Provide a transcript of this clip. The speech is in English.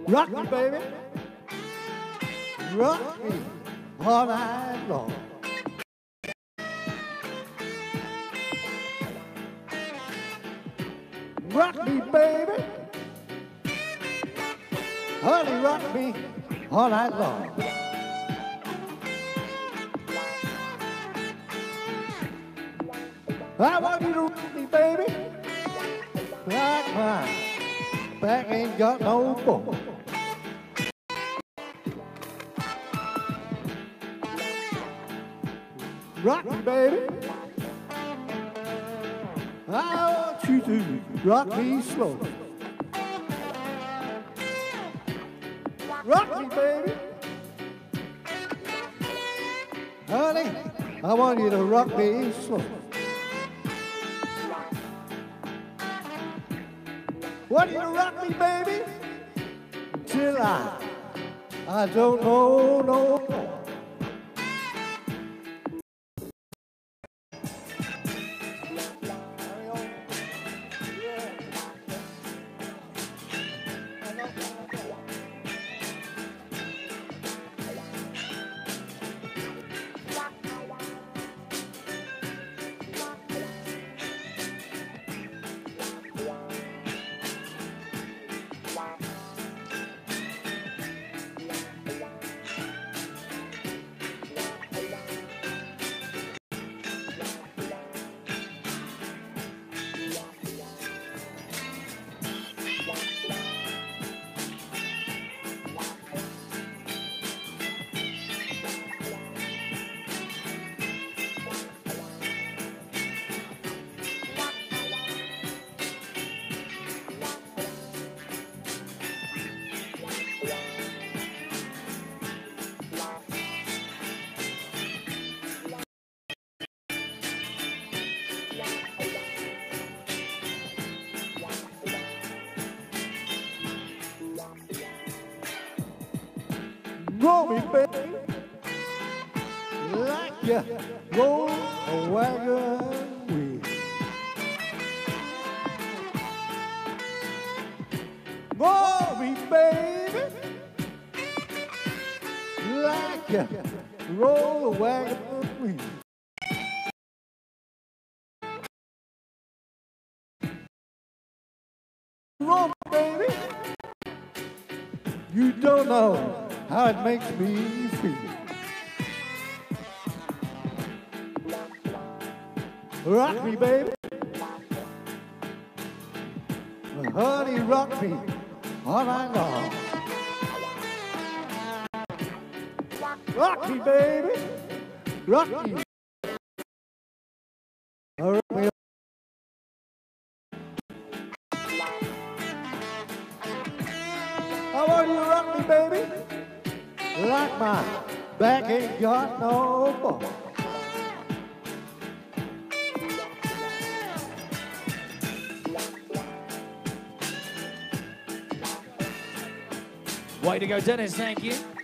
Rock me, baby. Rock me all night long. Rock me, baby. Honey, rock me all night long. I want you to rock me, baby. Like mine. Back ain't got no bone. Rock me, baby. I want you to rock me slow. Rock me, baby. Honey, I want you to rock me slow. Want you to rock me, baby, till I don't know no more. Roll me, baby, like you roll a wagon wheel. Roll me, baby, like you roll a wagon wheel. Roll me, baby, you don't know how it makes me feel. Rock me, baby. Honey, rock me all night long. Rock me, baby. Rock me. Rock me. I want you to rock me, baby. Like my back ain't got no bone. Way to go, Dennis, thank you.